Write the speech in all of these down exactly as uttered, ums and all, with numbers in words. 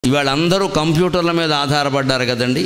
ఇవాళ అందరూ కంప్యూటర్ల మీద ఆధారపడ్డారు కదండి.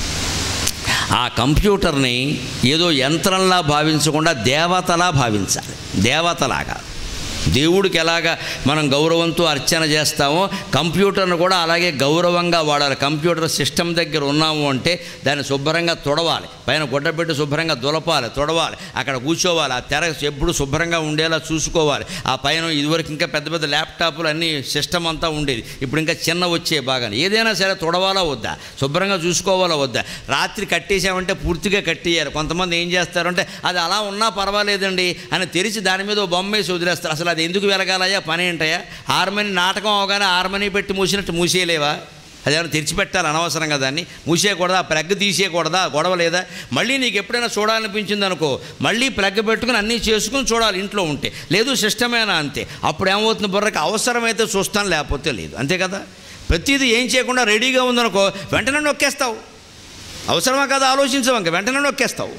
ఆ కంప్యూటర్ని ఏదో యంత్రంలా భావించకుండా దేవతలా భావించాలి. దేవతలాగా దేవుడికి ఎలాగా మనం గౌరవంతో అర్చన చేస్తామో కంప్యూటర్ను కూడా అలాగే గౌరవంగా వాడాలి. కంప్యూటర్ సిస్టమ్ దగ్గర ఉన్నాము అంటే దాన్ని శుభ్రంగా తొడవాలి, పైన గుడ్డపెట్టి శుభ్రంగా దులపాలి, తొడవాలి, అక్కడ కూర్చోవాలి, ఆ తెర ఎప్పుడు శుభ్రంగా ఉండేలా చూసుకోవాలి. ఆ పైన ఇదివరకు ఇంకా పెద్ద పెద్ద ల్యాప్టాప్లు అన్నీ సిస్టమ్ అంతా ఉండేది, ఇప్పుడు ఇంకా చిన్న వచ్చే బాగా. ఏదైనా సరే తొడవాలా వద్దా, శుభ్రంగా చూసుకోవాలా వద్దా? రాత్రి కట్టేసామంటే పూర్తిగా కట్టేయాలి. కొంతమంది ఏం చేస్తారంటే అది అలా ఉన్నా పర్వాలేదండి అని తెరిచి దాని మీద బొమ్మ వేసి వదిలేస్తారు. అసలు అది ఎందుకు వెలగాలయ్యా, పని ఏంటయ్యా? హార్మనీ నాటకం అవగానే హార్మనీ పెట్టి మూసినట్టు మూసేయలేవా? అదేమైనా తెరిచిపెట్టాలి అనవసరంగా, దాన్ని మూసేయకూడదా? ప్లగ్ తీసేయకూడదా? గొడవ లేదా? మళ్ళీ నీకు ఎప్పుడైనా చూడాలనిపించింది అనుకో, మళ్ళీ ప్లగ్ పెట్టుకుని అన్నీ చేసుకుని చూడాలి ఇంట్లో ఉంటే. లేదు సిస్టమేనా అంతే. అప్పుడు ఏమవుతుంది, బుర్రకి అవసరమైతే చూస్తాను, లేకపోతే లేదు, అంతే కదా. ప్రతిదీ ఏం చేయకుండా రెడీగా ఉందనుకో వెంటనే నొక్కేస్తావు. అవసరమా కదా ఆలోచించవు, ఇంక వెంటనే నొక్కేస్తావు.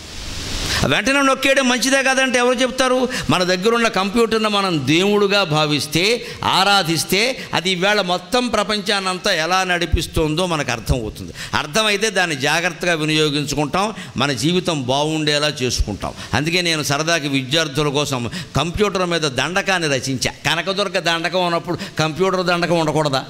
వెంటనే నొక్కేయడం మంచిదే కదంటే ఎవరు చెప్తారు? మన దగ్గర ఉన్న కంప్యూటర్ను మనం దేవుడుగా భావిస్తే, ఆరాధిస్తే అది ఈవేళ మొత్తం ప్రపంచాన్నంతా ఎలా నడిపిస్తుందో మనకు అర్థమవుతుంది. అర్థమైతే దాన్ని జాగ్రత్తగా వినియోగించుకుంటాం, మన జీవితం బాగుండేలా చేసుకుంటాం. అందుకే నేను సరదాకి విద్యార్థుల కోసం కంప్యూటర్ మీద దండకాన్ని రచించా. కనకదుర్గ దండకం ఉన్నప్పుడు కంప్యూటర్ దండకం ఉండకూడదా?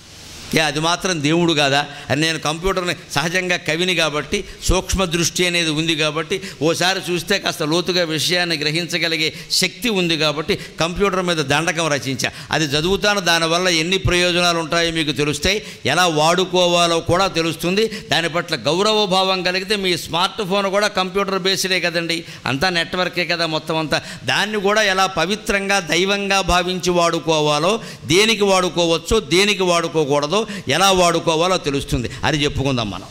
ఏ అది మాత్రం దేవుడు కాదా అని నేను కంప్యూటర్ని సహజంగా కవిని కాబట్టి సూక్ష్మ దృష్టి అనేది ఉంది కాబట్టి ఓసారి చూస్తే కాస్త లోతుగా విషయాన్ని గ్రహించగలిగే శక్తి ఉంది కాబట్టి కంప్యూటర్ మీద దండకం రచించా. అది చదువుతాను, దానివల్ల ఎన్ని ప్రయోజనాలు ఉంటాయో మీకు తెలుస్తాయి, ఎలా వాడుకోవాలో కూడా తెలుస్తుంది. దాని పట్ల గౌరవ భావం కలిగితే మీ స్మార్ట్ ఫోన్ కూడా కంప్యూటర్ బేస్డే కదండి, అంతా నెట్వర్కే కదా మొత్తం అంతా. దాన్ని కూడా ఎలా పవిత్రంగా దైవంగా భావించి వాడుకోవాలో, దేనికి వాడుకోవచ్చో దేనికి వాడుకోకూడదో ఎలా వాడుకోవాలో తెలుస్తుంది. అది చెప్పుకుందాం మనం.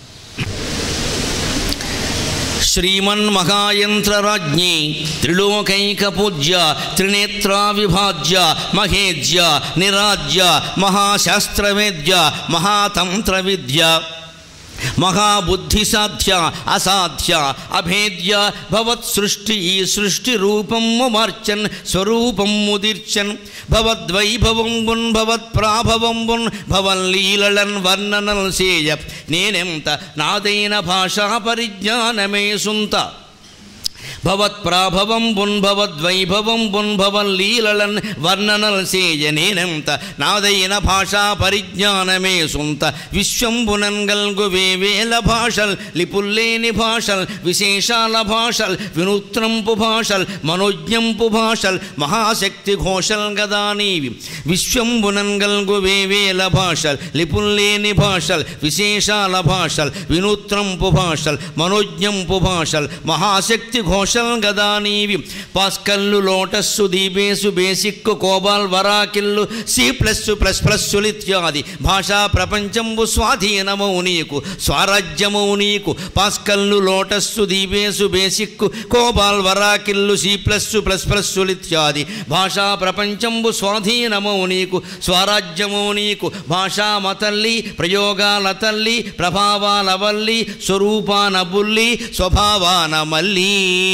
శ్రీమన్మహాయంత్రరాజ్ఞి త్రిలోకైక పూజ్య త్రినేత్రా విభాజ్య మహేజ్య నిరాజ్య మహాశాస్త్రవేద్య మహాతంత్ర విద్య మహాబుద్ధి సాధ్య అసాధ్య అభేద్య భవత్ సృష్టి ఈ సృష్టి రూపము మార్చన్ స్వరూపం ముదిర్చన్ భవద్వైభవంబున్ భవత్ ప్రాభవంబున్ భవన్ లీలన్ వర్ణనల్ సేయ నేనెంత నాదైన భాషా పరిజ్ఞానమే సుంత భవత్ ప్రాభవంబున్ భవద్వైభవంబున్ భవన్ లీలన్ వర్ణనల్ సేయ నేనెంత నాదైన భాషా పరిజ్ఞానమే సుంత విశ్వంబునన్ గల్గు వేవేల భాషల్ లిపుల్లేని భాషల్ విశేషాల భాషల్ వినూత్నంపు భాషల్ మనోజ్ఞంపు భాషల్ మహాశక్తి ఘోషల్ గదా నీవి విశ్వంబునన్ గల్గు వేవేల భాషల్ లిపుల్లేని భాషల్ విశేషాల భాషల్ వినూత్నంపు భాషల్ మనోజ్ఞంపు భాషల్ మహాశక్తి ఘోషల్ గదా నీవి పాస్కల్లు లోటస్సు దీబేసు బేసిక్కు కోబాల్ వరాకిల్లు సి ప్లస్ ప్లస్ ప్లస్సులు ఇత్యాది భాషా ప్రపంచంబు స్వాధీనమౌ నీకు స్వరాజ్యమౌ నీకు పాస్కల్లు లోటస్సు దీబేసు బేసిక్కు కోబాల్ వరాకిల్లు సి ప్లస్ ప్లస్ ప్లస్సులు ఇత్యాది భాషా ప్రపంచంబు స్వాధీనమౌ నీకు స్వరాజ్యమౌ నీకు భాషా మతల్లి ప్రయోగాల తల్లి ప్రభావాల వల్లి స్వరూపాన బుల్లి స్వభావాన మల్లి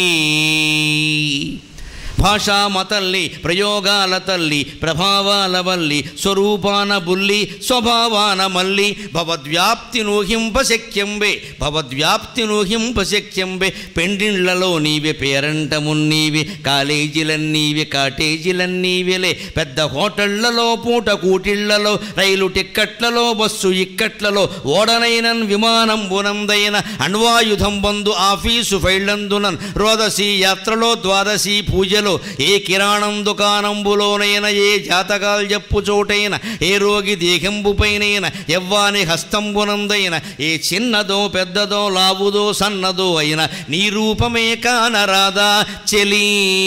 భాషా మతల్లి ప్రయోగాల తల్లి ప్రభావాల వల్లి స్వరూపాన బుల్లి స్వభావాన మల్లి భవద్వ్యాప్తి నూహింప శక్యంబే భవద్వ్యాప్తి నూహింప శక్యంబే పెండిళ్లలో నీవే పేరంటమున్నీవి కాలేజీలన్నీవి కాటేజీలన్నీవిలే పెద్ద హోటళ్లలో పూట కూటిళ్లలో రైలు టిక్కట్లలో బస్సు ఇక్కట్లలో ఓడనైనన్ విమానం బునందైన అణ్వాయుధం బందు ఆఫీసు ఫైళ్లందునన్ రోదసి యాత్రలో ద్వాదశి పూజలో ఏ కిరాణం దుకాణంబులోనైనా ఏ జాతకాలు చెప్పు చోటైన ఏ రోగి దేహంబుపైనైనా ఎవ్వాని హస్తంబునందైన ఏ చిన్నదో పెద్దదో లావుదో సన్నదో అయినా నీ రూపమే కానరాదా చెలీ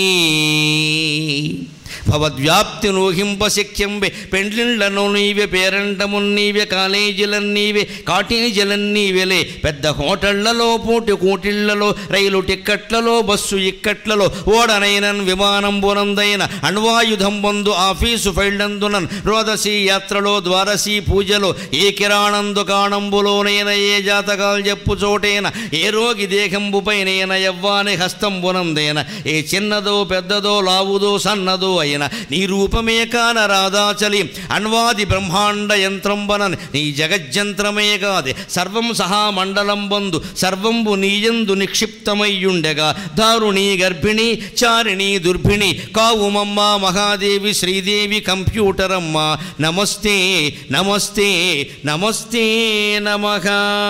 భవద్వ్యాప్తి నూహింప శక్యంబే పెండ్లిళ్లను నీవే పేరంటమున్నీవే కాలేజీలన్నీవే కాటేజీలన్నీవెలే పెద్ద హోటళ్లలో పూటి కూటిళ్లలో రైలు టిక్కట్లలో బస్సు ఇక్కట్లలో ఓడనైనన్ విమానం బునందైన అణ్వాయుధం బందు ఆఫీసు ఫైళ్లందునన్ రోదసి యాత్రలో ద్వాదశి పూజలో ఏ కిరాణం దుకాణంబులోనైనా ఏ జాతకాలు చెప్పు చోటైన ఏ రోగి దేహంబుపైనైనా ఎవ్వాని హస్తంబునందైన ఏ చిన్నదో పెద్దదో లావుదో సన్నదో అయిన రూపమైన నీ రూపమే కాన రాధాచలి అన్వాది బ్రహ్మాండ యంత్రంబన నీ జగజ్యంత్రమే కాదే సర్వం సహా మండలం బందు సర్వంబు నీయందు నిక్షిప్తమయ్యుండగా దారుణి గర్భిణి చారిణి దుర్భిణి కావుమమ్మ మహాదేవి శ్రీదేవి కంప్యూటర్ అమ్మ నమస్తే నమస్తే నమస్తే నమః.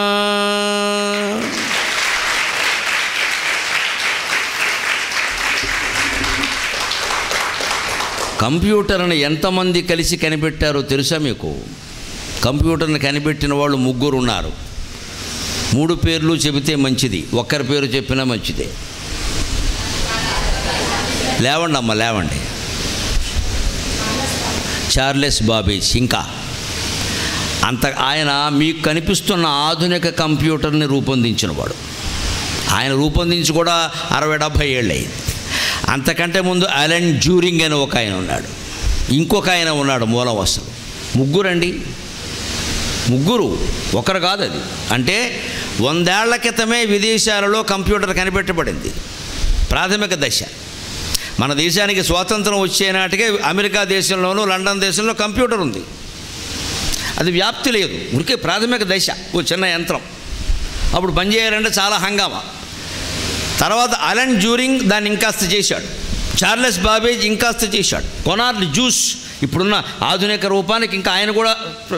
కంప్యూటర్ని ఎంతమంది కలిసి కనిపెట్టారో తెలుసా మీకు? కంప్యూటర్ని కనిపెట్టిన వాళ్ళు ముగ్గురు ఉన్నారు. మూడు పేర్లు చెబితే మంచిది, ఒక్కరి పేరు చెప్పినా మంచిదే. లేవండి అమ్మ లేవండి. Charles Babbage. ఇంకా అంత ఆయన మీకు కనిపిస్తున్న ఆధునిక కంప్యూటర్ని రూపొందించినవాడు. ఆయన రూపొందించి కూడా అరవై డెబ్భై ఏళ్ళు అయింది. అంతకంటే ముందు అలెన్ డ్యూరింగ్ అని ఒక ఆయన ఉన్నాడు, ఇంకొక ఆయన ఉన్నాడు మూలవసలు. ముగ్గురండి, ముగ్గురు, ఒకరు కాదు. అది అంటే వందేళ్ల క్రితమే విదేశాలలో కంప్యూటర్ కనిపెట్టబడింది. ప్రాథమిక దశ. మన దేశానికి స్వాతంత్రం వచ్చే నాటికే అమెరికా దేశంలోనూ లండన్ దేశంలో కంప్యూటర్ ఉంది. అది వ్యాప్తి లేదు, ఉరికే ప్రాథమిక దశ, ఓ చిన్న యంత్రం. అప్పుడు పనిచేయాలంటే చాలా హంగామా. తర్వాత అలెన్ డ్యూరింగ్ దాన్ని ఇంకాస్త చేశాడు, చార్లెస్ బాబేజ్ ఇంకాస్త చేశాడు, కొనార్డ్ జూస్ ఇప్పుడున్న ఆధునిక రూపానికి ఇంకా ఆయన కూడా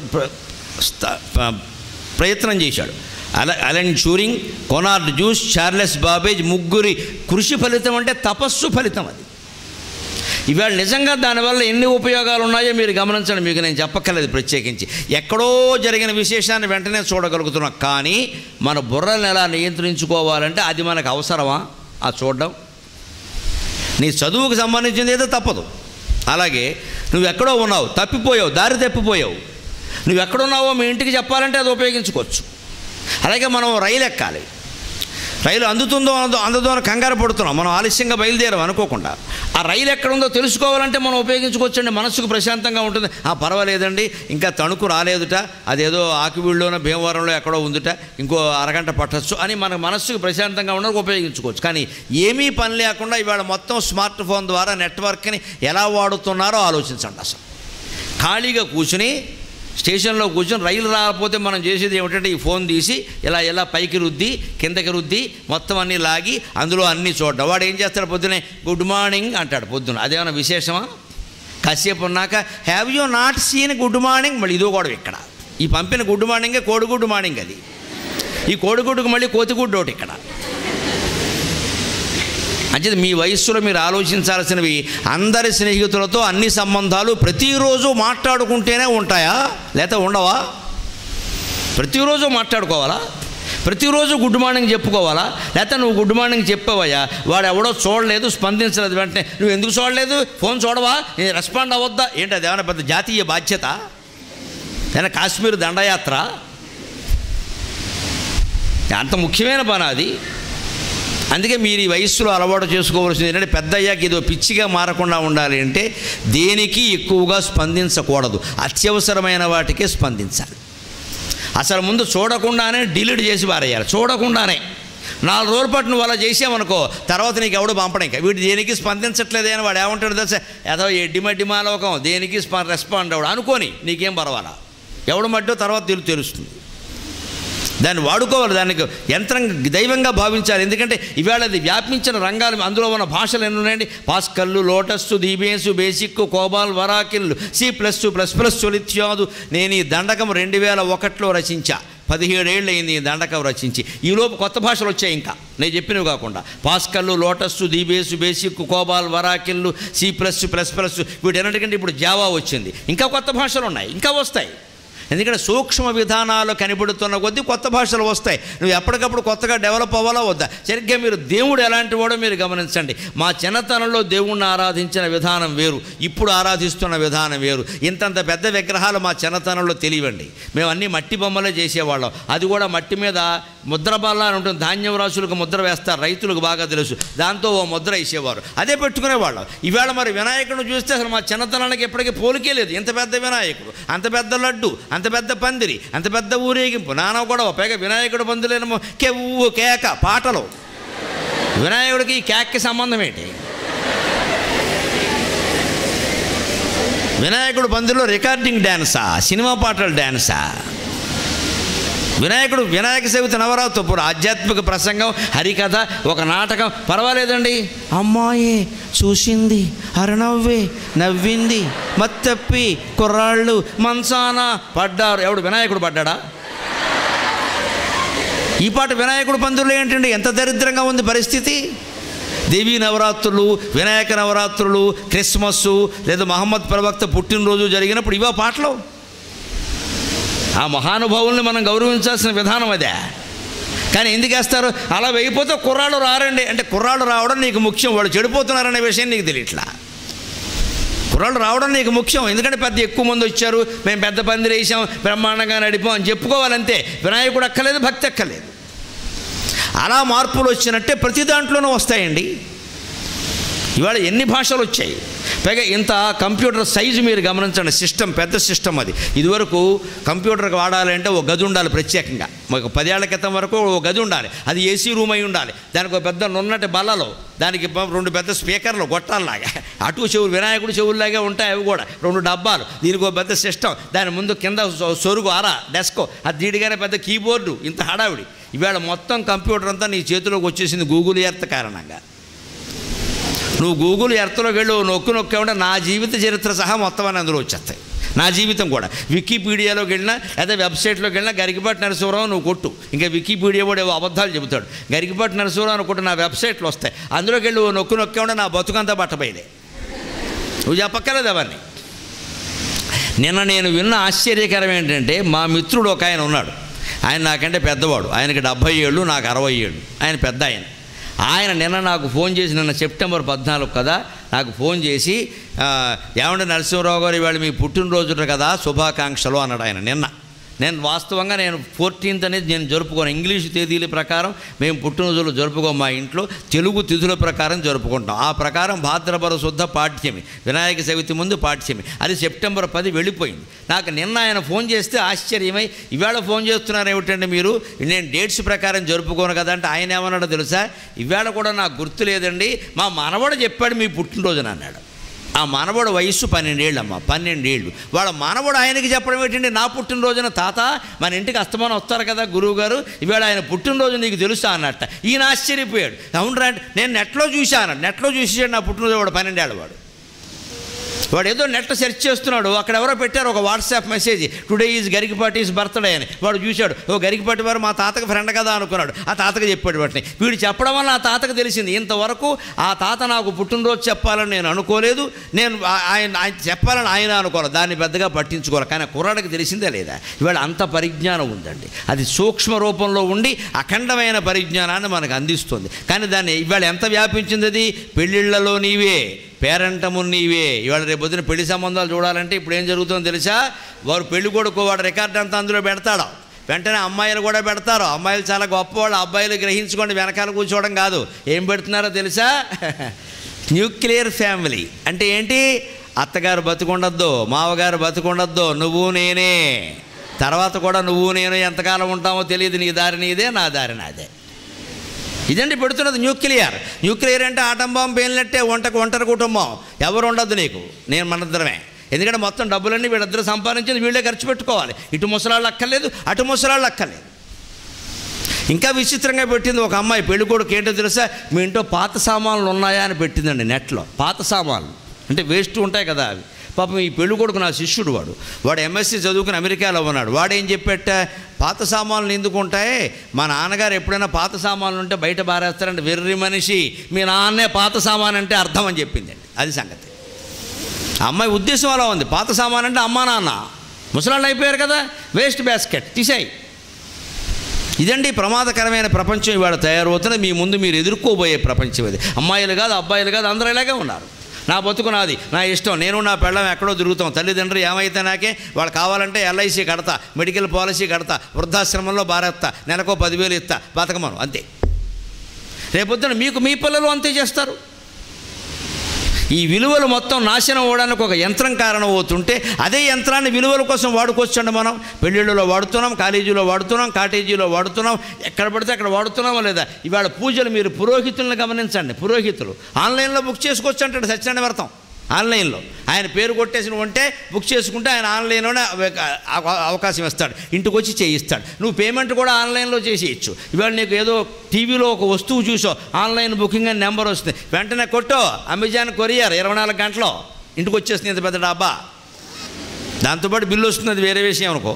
ప్రయత్నం చేశాడు. అల Alan Turing, Konrad Zuse, Charles Babbage ముగ్గురి కృషి ఫలితం అంటే తపస్సు ఫలితం అది. ఇవాళ నిజంగా దానివల్ల ఎన్ని ఉపయోగాలు ఉన్నాయో మీరు గమనించండి. మీకు నేను చెప్పక్కర్లేదు ప్రత్యేకించి. ఎక్కడో జరిగిన విశేషాన్ని వెంటనే చూడగలుగుతున్నాం. కానీ మన బుర్రలను ఎలా నియంత్రించుకోవాలంటే అది మనకు అవసరమా ఆ చూడడం? నీ చదువుకు సంబంధించింది ఏదో తప్పదు. అలాగే నువ్వు ఎక్కడో ఉన్నావు, తప్పిపోయావు, దారి తప్పిపోయావు, నువ్వు ఎక్కడున్నావో మీ ఇంటికి చెప్పాలంటే అది ఉపయోగించుకోవచ్చు. అలాగే మనం రైలు ఎక్కాలి, రైలు అందుతుందో అందో అందదో అని కంగారు పడుతున్నాం, మనం ఆలస్యంగా బయలుదేరాం అనుకోకుండా. ఆ రైలు ఎక్కడుందో తెలుసుకోవాలంటే మనం ఉపయోగించుకోవచ్చండి. మనసుకు ప్రశాంతంగా ఉంటుంది. ఆ పర్వాలేదండి, ఇంకా తణుకు రాలేదుట, అదేదో ఆకివీళ్ళలోనో భీమవరంలో ఎక్కడో ఉందిట, ఇంకో అరగంట పట్టచ్చు అని మన మనస్సుకు ప్రశాంతంగా ఉండడానికి ఉపయోగించుకోవచ్చు. కానీ ఏమీ పని లేకుండా ఇవాళ మొత్తం స్మార్ట్ ఫోన్ ద్వారా నెట్వర్క్ని ఎలా వాడుతున్నారో ఆలోచించండి. అసలు ఖాళీగా కూర్చుని స్టేషన్లో కూర్చొని రైలు రాకపోతే మనం చేసేది ఏమిటంటే ఈ ఫోన్ తీసి ఇలా ఇలా పైకి రుద్ది కిందకి రుద్ది మొత్తం అన్నీ లాగి అందులో అన్నీ చూడడం. వాడు ఏం చేస్తాడు, పొద్దునే గుడ్ మార్నింగ్ అంటాడు పొద్దున. అదేమన్నా విశేషమా? కాసేపు ఉన్నాక have you not seen good morning, మళ్ళీ ఇదో కూడా ఇక్కడ. ఈ పంపిన గుడ్ మార్నింగే కోడిగుడ్డు మార్నింగ్ అది. ఈ కోడిగుడ్డుకు మళ్ళీ కోతిగుడ్డు ఒకటి ఇక్కడ. అంటే మీ వయస్సులో మీరు ఆలోచించాల్సినవి, అందరి స్నేహితులతో అన్ని సంబంధాలు ప్రతిరోజు మాట్లాడుకుంటేనే ఉంటాయా లేకపోతే ఉండవా? ప్రతిరోజు మాట్లాడుకోవాలా? ప్రతిరోజు గుడ్ మార్నింగ్ చెప్పుకోవాలా? లేకపోతే నువ్వు గుడ్ మార్నింగ్ చెప్పావయ్యా, వాడు ఎవడో చూడలేదు, స్పందించలేదు, వెంటనే నువ్వు ఎందుకు చూడలేదు, ఫోన్ చూడవా, నేను రెస్పాండ్ అవ్వద్దా ఏంటి? అది ఏమైనా పెద్ద జాతీయ బాధ్యత? ఏమైనా కాశ్మీర్ దండయాత్ర? అంత ముఖ్యమైన పని అది. అందుకే మీరు ఈ వయస్సులో అలవాటు చేసుకోవాల్సింది ఏంటంటే పెద్ద అయ్యాక ఏదో పిచ్చిగా మారకుండా ఉండాలి అంటే దేనికి ఎక్కువగా స్పందించకూడదు, అత్యవసరమైన వాటికే స్పందించాలి. అసలు ముందు చూడకుండానే డిలీట్ చేసి పారేయాలి. చూడకుండానే నాలుగు రోజుల పాటు నువ్వు అలా చేసావనుకో, తర్వాత నీకు ఎవడు పంపడం. ఇంకా వీడు దేనికి స్పందించట్లేదే అని వాడు ఏమంటాడు తెలుసా, ఏదో ఎడ్డిమడ్డిమాలోకం, దేనికి స్ప రెస్పాండ్ అవ్వడు అనుకోని నీకేం పర్వాలా, ఎవడు మడ్డో తర్వాత తెలు తెలుస్తుంది. దాన్ని వాడుకోవాలి, దానికి యంత్రం దైవంగా భావించాలి. ఎందుకంటే ఇవాళ అది వ్యాపించిన రంగాలు, అందులో ఉన్న భాషలు ఎన్ని ఉన్నాయండి. పాస్కల్లు, లోటస్సు, దీబేసు, బేసిక్, కోబాల్, వరాకిల్లు, సి ప్లస్ ప్లస్ ప్లస్ ఇత్యాదు. నేను ఈ దండకం రెండు వేల ఒకటిలో రచించా, పదిహేడేళ్ళు అయింది ఈ దండకం రచించి. ఈలోపు కొత్త భాషలు వచ్చాయి ఇంకా నేను చెప్పినవి కాకుండా. పాస్కల్లు, లోటస్సు, దీబేసు, బేసిక్, కోబాల్, వరాకిల్లు, సి ప్లస్ ప్లస్ ప్లస్ వీటన్నిటికంటే ఇప్పుడు జావా వచ్చింది. ఇంకా కొత్త భాషలు ఉన్నాయి, ఇంకా వస్తాయి. ఎందుకంటే సూక్ష్మ విధానాలు కనిపెడుతున్న కొద్దీ కొత్త భాషలు వస్తాయి. నువ్వు ఎప్పటికప్పుడు కొత్తగా డెవలప్ అవ్వాలా వద్దా? సరిగ్గా మీరు దేవుడు ఎలాంటి వాడో మీరు గమనించండి. మా చిన్నతనంలో దేవుణ్ణి ఆరాధించిన విధానం వేరు, ఇప్పుడు ఆరాధిస్తున్న విధానం వేరు. ఇంతంత పెద్ద విగ్రహాలు మా చిన్నతనంలో తెలియవండి. మేము అన్నీ మట్టి బొమ్మలే చేసేవాళ్ళం. అది కూడా మట్టి మీద ముద్ర బల్ల అని ఉంటుంది, ధాన్యం రాసులకు ముద్ర వేస్తారు, రైతులకు బాగా తెలుసు. దాంతో ఓ ముద్ర వేసేవారు, అదే పెట్టుకునేవాళ్ళం. ఈవేళ మరి వినాయకుడిని చూస్తే అసలు మా చిన్నతనానికి ఎప్పటికీ పోలికే లేదు. ఇంత పెద్ద వినాయకుడు, అంత పెద్ద లడ్డు, అంత పెద్ద పందిరి, అంత పెద్ద ఊరేగింపు, నానా గొడవ, పైగా వినాయకుడు పందిలేమో కెవ్వు కేక పాటలు. వినాయకుడికి ఈ కేకకి సంబంధం ఏంటి? వినాయకుడు పందిరిలో రికార్డింగ్ డ్యాన్సా, సినిమా పాటల డ్యాన్సా? వినాయకుడు వినాయక చవితి నవరాత్రి ఇప్పుడు ఆధ్యాత్మిక ప్రసంగం, హరికథ, ఒక నాటకం పర్వాలేదండి. అమ్మాయి చూసింది అరనవ్వే నవ్వింది మత్తప్పి కుర్రాళ్ళు మంచాన పడ్డారు. ఎవడు వినాయకుడు పడ్డాడా? ఈ పాట వినాయకుడు పందిరిలో ఏంటండి? ఎంత దరిద్రంగా ఉంది పరిస్థితి. దేవీ నవరాత్రులు, వినాయక నవరాత్రులు, క్రిస్మస్సు లేదా మహమ్మద్ ప్రవక్త పుట్టినరోజు జరిగినప్పుడు ఇవా పాటలు. ఆ మహానుభావుల్ని మనం గౌరవించాల్సిన విధానం అదే. కానీ ఎందుకు వేస్తారు? అలా వేయిపోతే కుర్రాళ్ళు రారండి అంటే కుర్రాళ్ళు రావడం నీకు ముఖ్యం, వాళ్ళు చెడిపోతున్నారనే విషయం నీకు తెలియట్లా. కుర్రాళ్ళు రావడం నీకు ముఖ్యం, ఎందుకంటే పెద్ద ఎక్కువ మంది వచ్చారు, మేము పెద్ద పందిరి వేసాం, బ్రహ్మాండంగా నడిపాం అని చెప్పుకోవాలంతే. వినాయకుడు అక్కర్లేదు, భక్తి అక్కర్లేదు. అలా మార్పులు వచ్చినట్టే ప్రతి దాంట్లోనూ వస్తాయండి. ఇవాళ ఎన్ని భాషలు వచ్చాయి, పైగా ఇంత కంప్యూటర్ సైజు మీరు గమనించండి. సిస్టమ్ పెద్ద సిస్టమ్ అది. ఇదివరకు కంప్యూటర్కి వాడాలంటే ఒక గది ఉండాలి ప్రత్యేకంగా. మాకు పదేళ్ల క్రితం వరకు ఒక గది ఉండాలి, అది ఏసీ రూమ్ అయి ఉండాలి. దానికి ఒక పెద్ద నున్నటి బల్లలో, దానికి రెండు పెద్ద స్పీకర్లు గొట్టాలలాగా, అటు చెవులు వినాయకుడు చెవుల్లాగే ఉంటాయి అవి కూడా, రెండు డబ్బాలు, దీనికి ఒక పెద్ద సిస్టమ్, దాని ముందు కింద సొరుగు అర డెస్కో, అది దీడిగానే పెద్ద కీబోర్డు, ఇంత హడావిడి. ఇవాళ మొత్తం కంప్యూటర్ అంతా నీ చేతిలోకి వచ్చేసింది గూగుల్ ఎర్త్ కారణంగా. నువ్వు గూగుల్ ఎర్త్లోకి వెళ్ళి నొక్కు నొక్కామంటే నా జీవిత చరిత్ర సహా మొత్తం అని అందులో వచ్చేస్తాయి. నా జీవితం కూడా వికీపీడియాలోకి వెళ్ళినా లేదా వెబ్సైట్లోకి వెళ్ళినా గరికపాటి నరసింహరావు నువ్వు కొట్టు, ఇంకా వికీపీడియా కూడా ఏవో అబద్ధాలు చెబుతాడు. గరికపాటి నరసింహరావు కొట్టు, నా వెబ్సైట్లో వస్తాయి. అందులోకి వెళ్ళి నొక్కు నొక్కామంటే నా బతుకంతా బట్టబయలే. నువ్వు చెప్పక్కర్లేదు అవన్నీ. నిన్న నేను విన్న ఆశ్చర్యకరం ఏంటంటే, మా మిత్రుడు ఒక ఆయన ఉన్నాడు. ఆయన నాకంటే పెద్దవాడు, ఆయనకి డెబ్భై ఏళ్ళు, నాకు అరవై ఏళ్ళు. ఆయన పెద్ద ఆయన. ఆయన నిన్న నాకు ఫోన్ చేసి, నిన్న సెప్టెంబర్ పద్నాలుగు కదా, నాకు ఫోన్ చేసి, ఏమంటే నరసింహరావు గారు ఇవాళ మీ పుట్టినరోజు కదా, శుభాకాంక్షలు అన్నాడు ఆయన నిన్న. నేను వాస్తవంగా నేను ఫోర్టీన్త్ అనేది నేను జరుపుకోను. ఇంగ్లీషు తేదీల ప్రకారం మేము పుట్టినరోజులు జరుపుకోం. మా ఇంట్లో తెలుగు తిథుల ప్రకారం జరుపుకుంటాం. ఆ ప్రకారం భాద్రపద శుద్ధ పాఠ్యమి, వినాయక చవితి ముందు పాఠ్యమి, అది సెప్టెంబర్ పది వెళ్ళిపోయింది. నాకు నిన్న ఆయన ఫోన్ చేస్తే ఆశ్చర్యమై, ఇవాళ ఫోన్ చేస్తున్నారు ఏమిటంటే మీరు, నేను డేట్స్ ప్రకారం జరుపుకోను కదా అంటే ఆయన ఏమన్నాడో తెలుసా, ఇవాళ కూడా నాకు గుర్తు లేదండి, మా మనవడు చెప్పాడు మీ పుట్టినరోజున అన్నాడు. ఆ మనవడు వయస్సు పన్నెండేళ్ళు అమ్మ, పన్నెండేళ్ళు. వాళ్ళ మనవడు ఆయనకి చెప్పడం ఏంటంటే, నా పుట్టినరోజున తాత మన ఇంటికి అస్తమానం వస్తారు కదా గురువు గారు, ఇవాళ ఆయన పుట్టినరోజు నీకు తెలుసా అన్నట్ట. ఈయన ఆశ్చర్యపోయాడు. అవునరా అంటే, నేను నెట్లో చూశాను, నెట్లో చూసాడు నా పుట్టినరోజు. వాడు పన్నెండేళ్ళ వాడు వాడు ఏదో నెట్ సెర్చ్ చేస్తున్నాడు, అక్కడ ఎవరో పెట్టారు ఒక WhatsApp message, today is Garikapati is birthday అని. వాడు చూశాడు, ఓ గరికపాటి వారు మా తాతకు ఫ్రెండ్ కదా అనుకున్నాడు. ఆ తాతకు చెప్పాడు వాటిని. వీడు చెప్పడం వల్ల ఆ తాతకు తెలిసింది, ఇంతవరకు ఆ తాత నాకు పుట్టినరోజు చెప్పాలని నేను అనుకోలేదు, నేను ఆయన ఆయన చెప్పాలని ఆయన అనుకోవాలి, దాన్ని పెద్దగా పట్టించుకోవాలి. కానీ కుర్రాడికి తెలిసిందే లేదా? ఇవాళ అంత పరిజ్ఞానం ఉందండి. అది సూక్ష్మ రూపంలో ఉండి అఖండమైన పరిజ్ఞానాన్ని మనకు అందిస్తుంది. కానీ దాన్ని ఇవాళ ఎంత వ్యాపించింది అది? పెళ్ళిళ్ళలో నీవే, పేరంటము నీవే. ఇవాళ రేపు పొద్దున పెళ్లి సంబంధాలు చూడాలంటే ఇప్పుడు ఏం జరుగుతుందో తెలుసా? వారు పెళ్లి కొడుకు వాడు రికార్డ్ అంతా అందులో పెడతాడు, వెంటనే అమ్మాయిలు కూడా పెడతారు. అమ్మాయిలు చాలా గొప్పవాళ్ళు, అబ్బాయిలు గ్రహించుకోండి వెనకాల కూర్చోవడం కాదు. ఏం పెడుతున్నారో తెలుసా? న్యూక్లియర్ ఫ్యామిలీ అంటే ఏంటి? అత్తగారు బతుకుండద్దు, మావగారు బతుకుండద్దు, నువ్వు నేనే, తర్వాత కూడా నువ్వు నేను ఎంతకాలం ఉంటామో తెలియదు, నీ దారి నీదే, నా దారి నాదే. ఇదండి పెడుతున్నది న్యూక్లియర్. న్యూక్లియర్ అంటే ఆటం బాంబు పేలినట్టే, వంటకు ఒంటరి కుటుంబం, ఎవరు ఉండద్దు నీకు, నేను మనిద్దరమే. ఎందుకంటే మొత్తం డబ్బులన్నీ వీళ్ళిద్దరు సంపాదించింది వీళ్ళే ఖర్చు పెట్టుకోవాలి. ఇటు ముసలాళ్ళు అక్కర్లేదు, అటు ముసలాళ్ళు అక్కర్లేదు. ఇంకా విచిత్రంగా పెట్టింది ఒక అమ్మాయి, పెళ్ళికొడుకు ఏంటో తెలుసా, మీ ఇంట్లో పాత సామాన్లు ఉన్నాయా అని పెట్టిందండి నెట్లో. పాత సామాన్లు అంటే వేస్ట్ ఉంటాయి కదా అవి. పాపం ఈ పెళ్ళికొడుకు నా శిష్యుడు, వాడు వాడు ఎంఎస్సీ చదువుకుని అమెరికాలో ఉన్నాడు. వాడేం చెప్పేట, పాత సామాన్లు ఎందుకు ఉంటాయి, మా నాన్నగారు ఎప్పుడైనా పాత సామాన్లు ఉంటే బయట బారేస్తారంటే, వెర్రి మనిషి, మీ నాన్నే పాత సామాన్ అంటే అర్థం అని చెప్పిందండి. అది సంగతి. ఆ అమ్మాయి ఉద్దేశం అలా ఉంది. పాత సామాన్ అంటే అమ్మా నాన్న ముసలాళ్ళు అయిపోయారు కదా, వేస్ట్ బాస్కెట్ తీసేయి. ఇదండి ప్రమాదకరమైన ప్రపంచం ఇవాళ తయారవుతున్నది. మీ ముందు మీరు ఎదుర్కోబోయే ప్రపంచం ఇది. అమ్మాయిలు కాదు, అబ్బాయిలు కాదు, అందరూ ఇలాగే ఉన్నారు. నా బతుకు నాది, నా ఇష్టం, నేను నా పెళ్ళం ఎక్కడో తిరుగుతాం. తల్లిదండ్రులు ఏమైతే నాకే, వాళ్ళు కావాలంటే ఎల్ఐసి కడతా, మెడికల్ పాలసీ కడతా, వృద్ధాశ్రమంలో బారేస్తా, నెలకో పదివేలు ఇస్తా, బతకమను అంతే. రేపొద్దున మీకు మీ పిల్లలు అంతే చేస్తారు. ఈ విలువలు మొత్తం నాశనం అవ్వడానికి ఒక యంత్రం కారణం అవుతుంటే, అదే యంత్రాన్ని విలువల కోసం వాడుకోవచ్చండి. మనం పెళ్ళిళ్ళలో వాడుతున్నాం, కాలేజీలో వాడుతున్నాం, కాటేజీలో వాడుతున్నాం, ఎక్కడ పడితే అక్కడ వాడుతున్నామా లేదా? ఇవాళ పూజలు మీరు పురోహితులను గమనించండి. పురోహితులు ఆన్లైన్లో బుక్ చేసుకోవచ్చు అంటాడు సత్యనారాయణ వ్రతం. ఆన్లైన్లో ఆయన పేరు కొట్టేసి నువ్వు ఉంటే బుక్ చేసుకుంటే ఆయన ఆన్లైన్లోనే అవకాశం ఇస్తాడు, ఇంటికి వచ్చి చేయిస్తాడు. నువ్వు పేమెంట్ కూడా ఆన్లైన్లో చేసేయచ్చు. ఇవాళ నీకు ఏదో టీవీలో ఒక వస్తువు చూసో ఆన్లైన్ బుకింగ్ అని నెంబర్ వస్తుంది, వెంటనే కొట్టో అమెజాన్ కొరియర్ ఇరవై నాలుగు గంటలో ఇంటికి వచ్చేస్తుంది ఇంత పెద్ద డబ్బా. దాంతోపాటు బిల్లు వస్తుంది, అది వేరే విషయం అనుకో,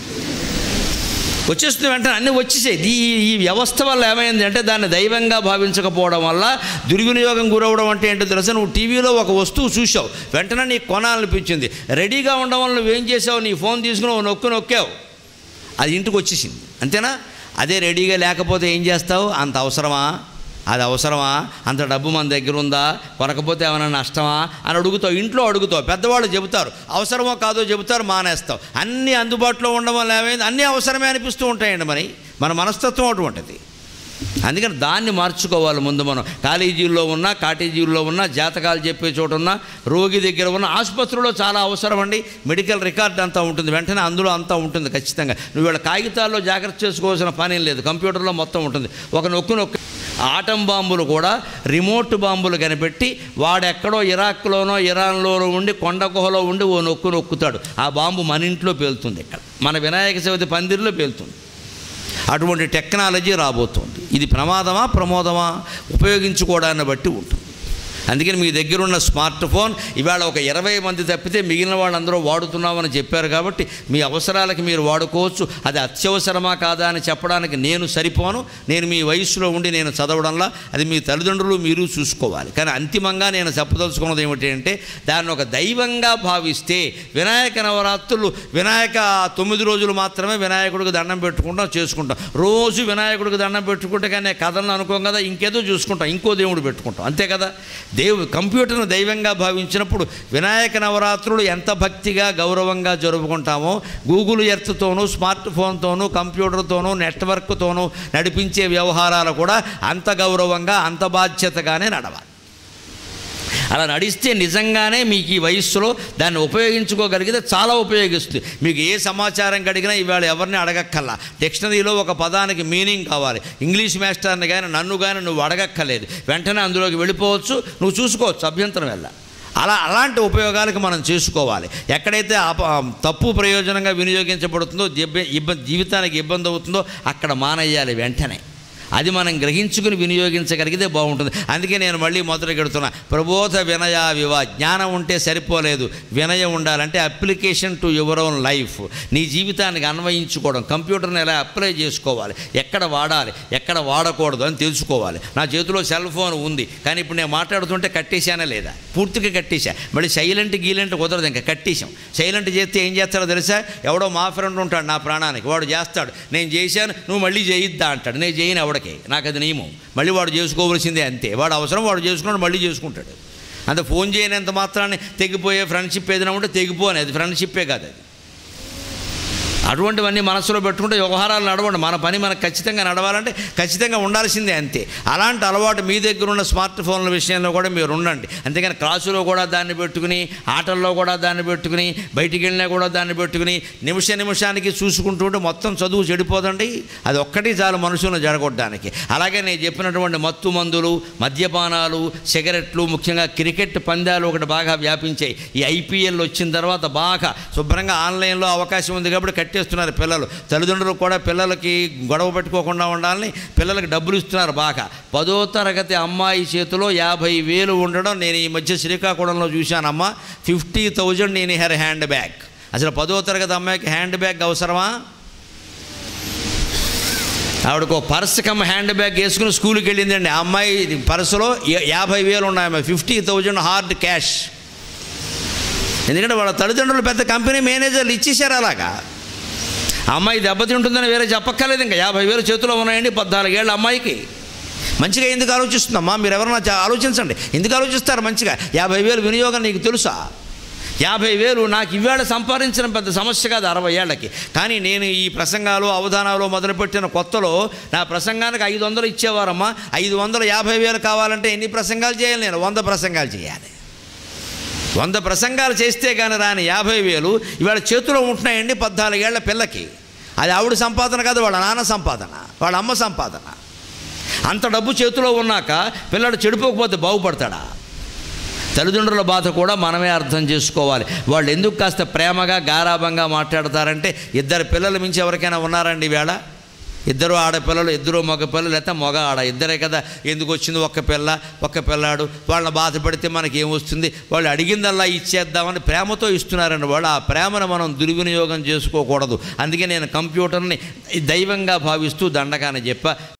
వచ్చేస్తుంది వెంటనే అన్నీ వచ్చేసాయి. ఈ ఈ వ్యవస్థ వల్ల ఏమైంది అంటే దాన్ని దైవంగా భావించకపోవడం వల్ల దుర్వినియోగం గురవడం అంటే ఏంటో తెలుసా? నువ్వు టీవీలో ఒక వస్తువు చూసావు, వెంటనే నీకు కొనాలనిపించింది, రెడీగా ఉండడం వల్ల నువ్వేం చేసావు? నీ ఫోన్ తీసుకుని నొక్కు నొక్కావు, అది ఇంటికి వచ్చేసింది, అంతేనా? అదే రెడీగా లేకపోతే ఏం చేస్తావు? అంత అవసరమా? అది అవసరమా? అంత డబ్బు మన దగ్గర ఉందా? కొనకపోతే ఏమైనా నష్టమా అని అడుగుతావు, ఇంట్లో అడుగుతావు. పెద్దవాళ్ళు చెబుతారు, అవసరమో కాదో చెబుతారు, మానేస్తావు. అన్నీ అందుబాటులో ఉండడం వల్ల ఏమైంది? అన్నీ అవసరమే అనిపిస్తూ ఉంటాయండి. మరి మన మనస్తత్వం అటువంటిది. అందుకని దాన్ని మార్చుకోవాలి ముందు మనం. కాలేజీల్లో ఉన్నా, కాటేజీల్లో ఉన్నా, జాతకాలు చెప్పే చోట ఉన్నా, రోగి దగ్గర ఉన్న, ఆసుపత్రిలో చాలా అవసరం అండి. మెడికల్ రికార్డ్ అంతా ఉంటుంది, వెంటనే అందులో అంతా ఉంటుంది ఖచ్చితంగా. నువ్వు వీళ్ళ కాగితాల్లో జాగ్రత్త చేసుకోవాల్సిన పని లేదు, కంప్యూటర్లో మొత్తం ఉంటుంది. ఒక నొక్కు నొక్కు ఆటం బాంబులు కూడా రిమోట్ బాంబులు కనిపెట్టి వాడెక్కడో ఇరాక్లోనో ఇరాన్లోనో ఉండి కొండ గుహలో ఉండి ఓ నొక్కు నొక్కుతాడు, ఆ బాంబు మన ఇంట్లో పేలుతుంది, ఇక్కడ మన వినాయక చవితి పందిరిలో పేలుతుంది. అటువంటి టెక్నాలజీ రాబోతుంది. ఇది ప్రమాదమా ప్రమోదమా? ఉపయోగించుకోవడాన్ని బట్టి ఉంటుంది. అందుకని మీ దగ్గర ఉన్న స్మార్ట్ ఫోన్ ఇవాళ ఒక ఇరవై మంది తప్పితే మిగిలిన వాళ్ళందరూ వాడుతున్నామని చెప్పారు కాబట్టి మీ అవసరాలకి మీరు వాడుకోవచ్చు. అది అత్యవసరమా కాదా అని చెప్పడానికి నేను సరిపోను. నేను మీ వయసులో ఉండి నేను చదవడంలా అది మీ తల్లిదండ్రులు మీరు చూసుకోవాలి. కానీ అంతిమంగా నేను చెప్పదలుచుకున్నది ఏమిటి అంటే దాన్ని ఒక దైవంగా భావిస్తే వినాయక నవరాత్రులు వినాయక తొమ్మిది రోజులు మాత్రమే వినాయకుడికి దండం పెట్టుకుంటాం, చేసుకుంటాం. రోజు వినాయకుడికి దండం పెట్టుకుంటే కానీ కథలను అనుకోం కదా, ఇంకేదో చూసుకుంటాం, ఇంకో దేవుడు పెట్టుకుంటాం, అంతే కదా. దేవు కంప్యూటర్ను దైవంగా భావించినప్పుడు వినాయక నవరాత్రులు ఎంత భక్తిగా గౌరవంగా జరుపుకుంటామో గూగుల్ ఎర్త్తోనూ స్మార్ట్ ఫోన్తోనూ కంప్యూటర్తోనూ నెట్వర్క్తోనూ నడిపించే వ్యవహారాలు కూడా అంత గౌరవంగా అంత బాధ్యతగానే నడవాలి. అలా నడిస్తే నిజంగానే మీకు ఈ వయస్సులో దాన్ని ఉపయోగించుకోగలిగితే చాలా ఉపయోగిస్తుంది. మీకు ఏ సమాచారం కడిగినా ఇవాళ ఎవరిని అడగక్కల్లా. డిక్షనరీలో ఒక పదానికి మీనింగ్ కావాలి, ఇంగ్లీష్ మాస్టర్ని కానీ నన్ను కానీ నువ్వు అడగక్కర్లేదు, వెంటనే అందులోకి వెళ్ళిపోవచ్చు, నువ్వు చూసుకోవచ్చు, అభ్యంతరం వెళ్ళ. అలా అలాంటి ఉపయోగాలకు మనం చేసుకోవాలి. ఎక్కడైతే తప్పు ప్రయోజనంగా వినియోగించబడుతుందో ఇబ్బంది జీవితానికి ఇబ్బంది అవుతుందో అక్కడ మానేయాలి వెంటనే. అది మనం గ్రహించుకుని వినియోగించగలిగితే బాగుంటుంది. అందుకే నేను మళ్ళీ మొదలు పెడుతున్నా, ప్రబోధ వినయ వివా. జ్ఞానం ఉంటే సరిపోలేదు, వినయం ఉండాలంటే application to your own life. నీ జీవితానికి అన్వయించుకోవడం, కంప్యూటర్ని ఎలా అప్లై చేసుకోవాలి, ఎక్కడ వాడాలి ఎక్కడ వాడకూడదు అని తెలుసుకోవాలి. నా చేతిలో సెల్ ఫోన్ ఉంది కానీ ఇప్పుడు నేను మాట్లాడుతుంటే కట్టేశానే లేదా? పూర్తిగా కట్టేశా. మళ్ళీ సైలెంట్ గీలెంట్ కుదరదు, ఇంకా కట్టేశాం. సైలెంట్ చేస్తే ఏం చేస్తాడో తెలుసా? ఎవడో మా ఫ్రెండ్ ఉంటాడు నా ప్రాణానికి, వాడు చేస్తాడు, నేను చేశాను నువ్వు మళ్ళీ చేయిద్దా అంటాడు. నేను చేయను ఎవడ, నాకు అది నియమం. మళ్ళీ వాడు చేసుకోవలసిందే, అంతే. వాడు అవసరం వాడు చేసుకున్నాడు, మళ్ళీ చేసుకుంటాడు. అంత ఫోన్ చేయనంత మాత్రాన్ని తెగిపోయే ఫ్రెండ్షిప్ ఏదైనా ఉంటే తెగిపోని, అది ఫ్రెండ్షిప్పే కాదు అది. అటువంటివన్నీ మనసులో పెట్టుకుంటే వ్యవహారాలు నడవండి. మన పని మనకు ఖచ్చితంగా నడవాలంటే ఖచ్చితంగా ఉండాల్సిందే, అంతే. అలాంటి అలవాటు మీ దగ్గర ఉన్న స్మార్ట్ ఫోన్ల విషయంలో కూడా మీరు ఉండండి. అంతేగాని క్లాసులో కూడా దాన్ని పెట్టుకుని, ఆటల్లో కూడా దాన్ని పెట్టుకుని, బయటికి వెళ్ళినా కూడా దాన్ని పెట్టుకుని నిమిష నిమిషానికి చూసుకుంటూ ఉంటే మొత్తం చదువు చెడిపోదండి. అది ఒక్కటి చాలు మనుషులను జడగొట్టడానికి. అలాగే నేను చెప్పినటువంటి మత్తు మందులు, మద్యపానాలు, సిగరెట్లు, ముఖ్యంగా క్రికెట్ పందాలు ఒకటి బాగా వ్యాపించాయి. ఈ ఐపీఎల్ వచ్చిన తర్వాత బాగా శుభ్రంగా ఆన్లైన్లో అవకాశం ఉంది కాబట్టి కట్టేస్తున్నారు పిల్లలు. తల్లిదండ్రులు కూడా పిల్లలకి గొడవ పెట్టుకోకుండా ఉండాలని పిల్లలకి డబ్బులు ఇస్తున్నారు బాగా. పదో తరగతి అమ్మాయి చేతిలో యాభై వేలు ఉండడం నేను ఈ మధ్య శ్రీకాకుళంలో చూశానమ్మా. ఫిఫ్టీ థౌజండ్ నేను హెర్ హ్యాండ్ బ్యాగ్. అసలు పదో తరగతి అమ్మాయికి హ్యాండ్ బ్యాగ్ అవసరమా? ఆవిడకు పర్స్ కమ్ హ్యాండ్ బ్యాగ్ వేసుకుని స్కూల్కి వెళ్ళిందండి. ఆ అమ్మాయి పర్సులో యాభై వేలు ఉన్నాయి, ఫిఫ్టీ థౌజండ్ హార్డ్ క్యాష్. ఎందుకంటే వాళ్ళ తల్లిదండ్రులు పెద్ద కంపెనీ మేనేజర్లు ఇచ్చేశారు అలాగా. అమ్మాయి దెబ్బతింటుందని వేరే చెప్పక్కర్లేదు. ఇంకా యాభై వేలు చేతిలో ఉన్నాయండి పద్నాలుగేళ్ళ అమ్మాయికి. మంచిగా ఎందుకు ఆలోచిస్తుందమ్మా? మీరు ఎవరన్నా ఆలోచించండి, ఎందుకు ఆలోచిస్తారు మంచిగా? యాభై వేలు వినియోగం నీకు తెలుసా? యాభై వేలు నాకు ఇవాళ సంపాదించడం పెద్ద సమస్య కాదు అరవై ఏళ్ళకి. కానీ నేను ఈ ప్రసంగాలు అవధానాలు మొదలుపెట్టిన కొత్తలో నా ప్రసంగానికి ఐదు వందలు ఇచ్చేవారమ్మా. ఐదు వందలు యాభై వేలు కావాలంటే ఎన్ని ప్రసంగాలు చేయాలి? నేను వంద ప్రసంగాలు చేయాలి. వంద ప్రసంగాలు చేస్తే కానీ రాని యాభై వేలు ఇవాళ చేతిలో ఉంటున్నాయండి పద్నాలుగేళ్ల పిల్లకి. అది ఆవిడ సంపాదన కాదు, వాళ్ళ నాన్న సంపాదన, వాళ్ళ అమ్మ సంపాదన. అంత డబ్బు చేతిలో ఉన్నాక పిల్లడు చెడిపోకపోతే బాగుపడతాడా? తల్లిదండ్రుల బాధ కూడా మనమే అర్థం చేసుకోవాలి. వాళ్ళు ఎందుకు కాస్త ప్రేమగా గారాబంగా మాట్లాడతారంటే, ఇద్దరు పిల్లలు మించి ఎవరికైనా ఉన్నారండి ఈవేళ? ఇద్దరు ఆడపిల్లలు, ఇద్దరు మగ పిల్లలు, లేకపోతే మగ ఆడ ఇద్దరే కదా. ఎందుకు వచ్చింది ఒక్క పిల్ల ఒక్క పిల్లాడు, వాళ్ళని బాధపడితే మనకి ఏమొస్తుంది, వాళ్ళు అడిగిందల్లా ఇచ్చేద్దామని ప్రేమతో ఇస్తున్నారండి వాళ్ళు. ఆ ప్రేమను మనం దుర్వినియోగం చేసుకోకూడదు. అందుకే నేను కంప్యూటర్ని దైవంగా భావిస్తూ దండకాన్ని చెప్పా.